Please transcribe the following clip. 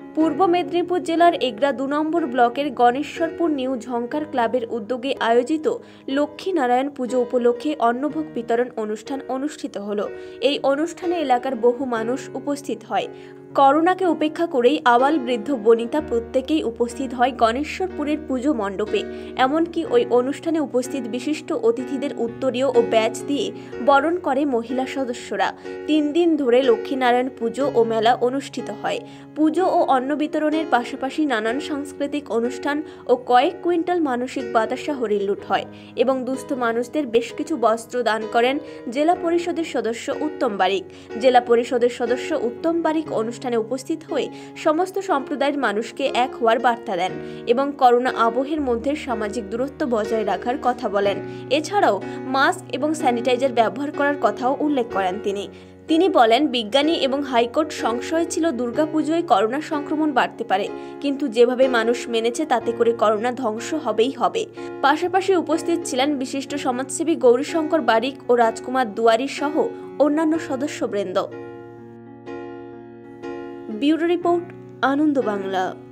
পূর্ব মেদিনীপুর জেলার এগরা ২ নম্বর ব্লকের গণেশ্বরপুর নিউ ঝংকার ক্লাবের উদ্যোগে আয়োজিত লক্ষ্মীনারায়ণ পুজো উপলক্ষে অন্নভোগ বিতরণ অনুষ্ঠান অনুষ্ঠিত হলো। এই অনুষ্ঠানে এলাকার বহু মানুষ উপস্থিত হয়। করোনাকে উপেক্ষা করেই আবাল বৃদ্ধ বনিতা প্রত্যেকেই উপস্থিত হয় গণেশ্বরপুরের পুজো মণ্ডপে। এমনকি ওই অনুষ্ঠানে উপস্থিত বিশিষ্ট অতিথিদের উত্তরীয় ও ব্যাচ দিয়ে বরণ করে মহিলা সদস্যরা। ৩ দিন ধরে লক্ষ্মীনারায়ণ পুজো ও মেলা অনুষ্ঠিত হয়। পুজো ও অন্ন বিতরণের পাশাপাশি নানান সাংস্কৃতিক অনুষ্ঠান ও কয়েক কুইন্টাল মানসিক বাতাসা হরিণ লুট হয় এবং দুস্থ মানুষদের বেশ কিছু বস্ত্র দান করেন জেলা পরিষদের সদস্য উত্তম বারিক। জেলা পরিষদের সদস্য উত্তম বারিক অনুষ্ঠানে উপস্থিত হয়ে সমস্ত সম্প্রদায়ের মানুষকে এক হওয়ার বার্তা দেন এবং করোনা আবহের মধ্যে সামাজিক দূরত্ব বজায় রাখার কথা বলেন। এছাড়াও মাস্ক এবং স্যানিটাইজার ব্যবহার করার কথাও উল্লেখ করেন তিনি বলেন, বিজ্ঞানী এবং হাইকোর্ট সংশয় ছিল দুর্গাপুজোয় করোনা সংক্রমণ বাড়তে পারে, কিন্তু যেভাবে মানুষ মেনেছে তাতে করে করোনা ধ্বংস হবেই হবে। পাশাপাশি উপস্থিত ছিলেন বিশিষ্ট সমাজসেবী গৌরীশঙ্কর বারিক ও রাজকুমার দুয়ারি সহ অন্যান্য সদস্যবৃন্দ। Bureau report, Ananda Bangla.